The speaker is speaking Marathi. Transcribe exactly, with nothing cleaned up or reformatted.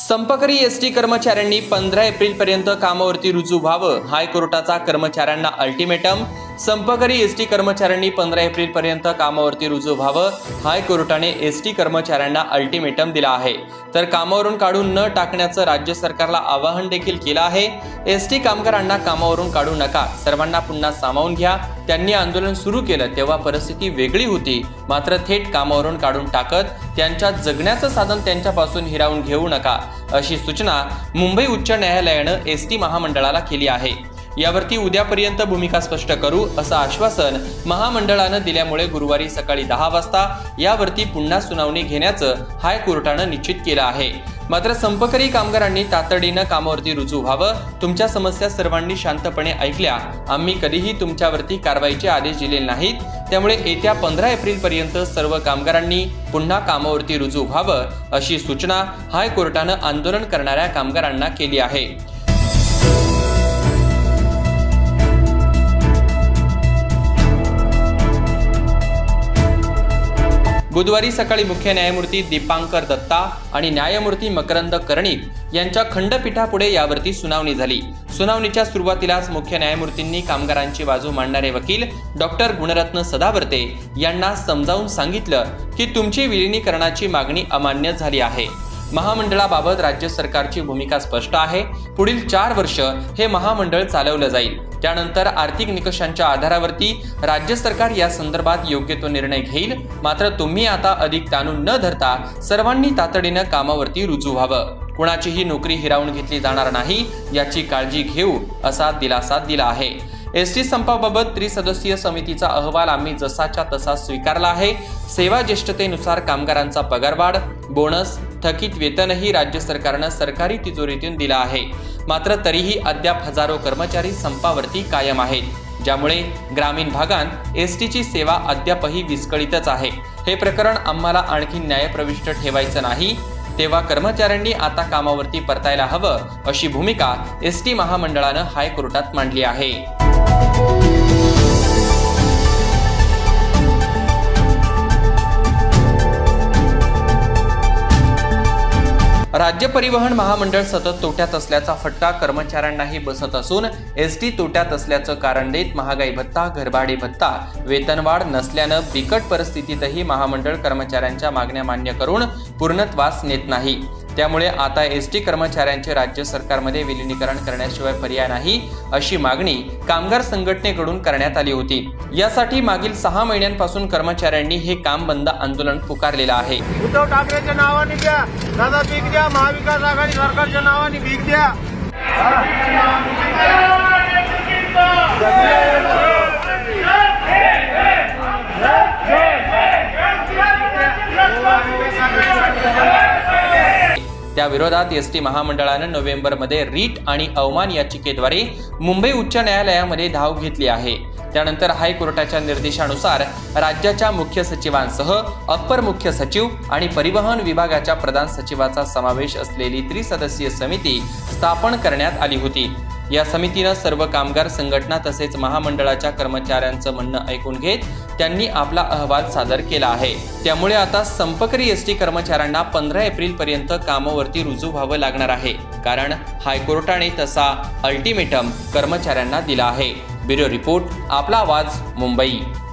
संपकरी एसटी कर्मचाऱ्यांनी पंधरा एप्रिल पर्यंत कामावरती रुजू व्हावं, हायकोर्टाचा कर्मचाऱ्यांना अल्टिमेटम। संपकरी एसटी कर्मचाऱ्यांनी पंधरा एप्रिल पर्यंत कामावरती रुजू व्हावं, हायकोर्टाने एसटी कर्मचाऱ्यांना अल्टिमेटम दिला आहे। तर कामावरून काढून न टाकण्याचं राज्य सरकारला आवाहन देखील केलं आहे। एसटी कामगारांना कामावरून काढू नका, सर्वांना पुन्हा सामावून घ्या। त्यांनी आंदोलन सुरू केलं तेव्हा परिस्थिती वेगळी होती, मात्र थेट कामावरून काढून टाकत त्यांच्या जगण्याचं साधन त्यांच्यापासून हिरावून घेऊ नका, अशी सूचना मुंबई उच्च न्यायालयानं एसटी महामंडळाला केली आहे। यावरती उद्यापर्यंत भूमिका स्पष्ट करू असं आश्वासन महामंडळानं दिल्यामुळे गुरुवारी सकाळी दहा वाजता यावरती पुन्हा सुनावणी घेण्याचं हायकोर्टानं निश्चित केलं आहे। मात्र संपकरी कामगारांनी तातडीनं कामावरती रुजू व्हावं, तुमच्या समस्या सर्वांनी शांतपणे ऐकल्या, आम्ही कधीही तुमच्यावरती कारवाईचे आदेश दिलेले नाहीत। त्यामुळे येत्या पंधरा एप्रिल पर्यंत सर्व कामगारांनी पुन्हा कामावरती रुजू व्हावं, अशी सूचना हायकोर्टानं आंदोलन करणाऱ्या कामगारांना केली आहे। बुधवारी सकाळी मुख्य न्यायमूर्ती दीपांकर दत्ता आणि न्यायमूर्ती मकरंद कर्णिक यांच्या खंडपीठापुढे यावरती सुनावणी झाली। सुनावणीच्या सुरुवातीलाच मुख्य न्यायमूर्तींनी कामगारांची बाजू मांडणारे वकील डॉक्टर गुणरत्न सदावर्ते यांना समजावून सांगितलं की तुमची विलीनीकरणाची मागणी अमान्य झाली आहे। महामंडळाबाबत राज्य सरकारची भूमिका स्पष्ट आहे। पुढील चार वर्ष हे महामंडळ चालवलं जाईल, त्यानंतर आर्थिक निकषांच्या आधारावरती राज्य सरकार या संदर्भात योग्य तो निर्णय घेईल। मात्र तुम्ही आता अधिक ताणून न धरता सर्वांनी तातडीनं कामावरती रुजू व्हावं, कुणाचीही नोकरी हिरावून घेतली जाणार नाही याची काळजी घेऊ, असा दिलासा दिला आहे। एसटी संपाबाबत त्रिसदस्यीय समितीचा अहवाल आम्ही जसाच्या तसा स्वीकारला आहे। सेवा ज्येष्ठतेनुसार कामगारांचा पगारवाढ, बोनस, थकीत वेतनही राज्य सरकारनं सरकारी तिजोरीतून दिला आहे। मात्र तरीही अद्याप हजारो कर्मचारी संपावरती कायम आहेत, ज्यामुळे ग्रामीण भागात एसटीची सेवा अद्यापही विस्कळीतच आहे। हे प्रकरण आम्हाला आणखी न्यायप्रविष्ट ठेवायचं नाही, तेव्हा कर्मचाऱ्यांनी आता कामावरती परतायला हवं, अशी भूमिका एसटी महामंडळानं हायकोर्टात मांडली आहे। राज्य परिवहन महामंडळ सतत तोट्यात असल्याचा फटका कर्मचाऱ्यांनाही बसत असून एसटी तोट्यात असल्याचं कारण देत महागाई भत्ता, घरभाडे भत्ता, वेतनवाढ नसल्यानं बिकट परिस्थितीतही महामंडळ कर्मचाऱ्यांच्या मागण्या मान्य करून पूर्णत्वास नेत नाही। त्यामुळे आता एसटी कर्मचाऱ्यांचे राज्य सरकारमध्ये विलीनीकरण करण्याशिवाय पर्याय नाही, अशी मागणी कामगार संघटनेकडून करण्यात आली होती। यासाठी मागील सहा महिन्यांपासून कर्मचाऱ्यांनी हे काम बंद आंदोलन पुकारलेलं आहे। उद्धव ठाकरेच्या नावाने द्या, दादा भीक द्या, महाविकास आघाडी सरकारच्या नावाने भीक द्या। त्या विरोधात एसटी महामंडळानं नोव्हेंबरमध्ये रीट आणि अवमान याचिकेद्वारे मुंबई उच्च न्यायालयामध्ये धाव घेतली आहे। त्यानंतर हायकोर्टाच्या निर्देशानुसार राज्याच्या मुख्य सचिवांसह अप्पर मुख्य सचिव आणि परिवहन विभागाच्या प्रधान सचिवाचा समावेश असलेली त्रिसदस्यीय समिती स्थापन करण्यात आली होती। या समितीनं सर्व कामगार संघटना तसेच महामंडळाच्या कर्मचाऱ्यांचं म्हणणं ऐकून घेत त्यांनी आपला अहवाल सादर केला आहे। त्यामुळे आता संपकरी एसटी कर्मचाऱ्यांना पंधरा एप्रिल पर्यंत कामावरती रुजू व्हावं लागणार आहे, कारण हायकोर्टाने तसा अल्टिमेटम कर्मचाऱ्यांना दिला आहे। ब्युरो रिपोर्ट, आपला आवाज, मुंबई।